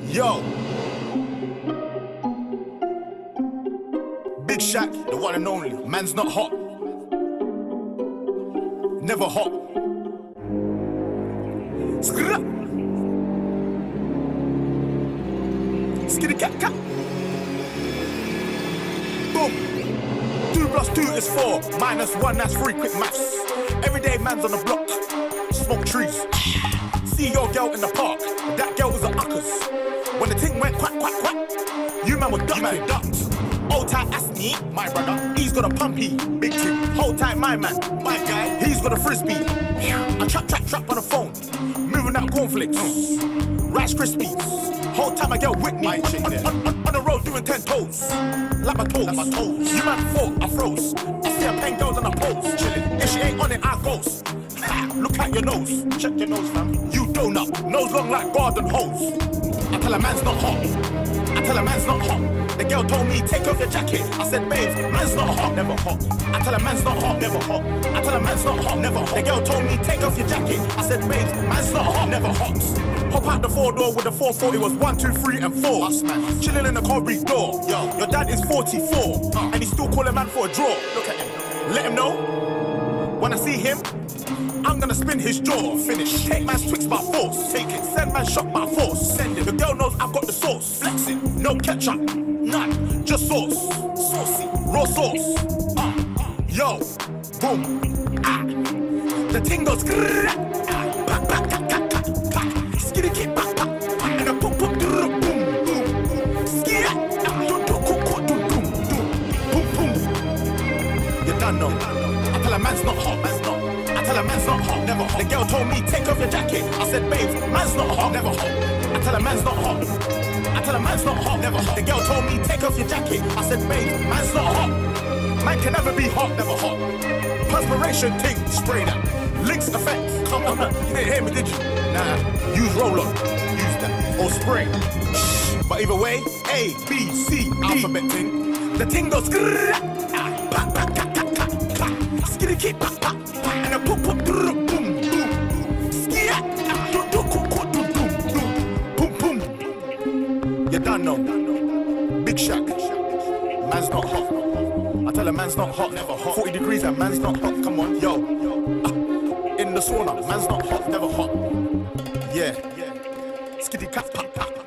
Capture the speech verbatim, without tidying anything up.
Yo. Big Shaq, the one and only. Man's not hot. Never hot. Skra. Skitty cat cat. Boom. Two plus two is four. Minus one, that's three. Quick maths. Everyday man's on the block. Smoke trees. See your girl in the park. That girl was a uckers. When the ting went quack quack quack, you man were ducked. Man ducked. Hold tight, Asney, my brother. He's got a pumpy, big ting. Hold tight, my man, my guy. He's got a frisbee. I trap trap trap on the phone. Moving out cornflakes, Rice Krispies. Hold tight, my girl Whitney. On, on, on, on, on the road doing ten toes. Like my toes, like my toes. You man fought, I froze. I see her pen girls on the pose. Chilling. If she ain't on it, I ghost. Look at your nose. Check your nose, fam. You donut. Nose long like garden hose. I tell a man's not hot. I tell a man's not hot. The girl told me, take off your jacket. I said, babes, man's not hot, never hot. I tell a man's not hot, never hot. I tell a man's not hot, never hot. The girl told me, take off your jacket. I said, babes, man's not hot, never hot. Hop out the four door with the four forty was one, two, three, and four. Us, man. Chilling in the corridor. Yo, your dad is forty-four, uh. and he's still calling man for a draw. Look at him. Let him know. When I see him, I'm gonna spin his jaw. Finish. Take man's twix by force. Take it. Send man shot by force. Send it. The girl knows I've got the sauce. Flex it. No ketchup. None. Just sauce. Saucy. Raw sauce. Uh. Yo. Boom. Ah. The ting goes grrrr. Ah. Pack, pack, pack, pack, pack, pack. Skitty kit, pack, pack, pack. And a boom, boom, boom, boom, boom. Skitty. Ah. Doom, doom, doom, doom, doom, doom. Boom, boom. You done know. I tell a man's not hot. Man's not. I tell a man's not hot, never hot. The girl told me, take off your jacket. I said, babes, man's not hot, never hot. I tell a man's not hot. I tell a man's not hot, never hot. The girl told me, take off your jacket. I said, babes, man's not hot. Man can never be hot, never hot. Perspiration ting, spray that. Links effect, come on. You didn't hear me, did you? Nah, use roll-on, use that. Or spray. But either way, A, B, C, D. Alphabet ting. The ting goes grrrr. Ah, pack, pack, pack, pack, pack, pack. Skitty keep pack, pack. And a boom, boom, boom, boom, boom. Skia, do, do, do, do, do, do. Boom, boom. You done know. Big Shaq. Man's not hot. I tell a man's not hot, never hot. forty degrees and man's not hot. Come on, yo. Uh, in the sauna, man's not hot, never hot. Yeah. Skitty cat, pack, pack.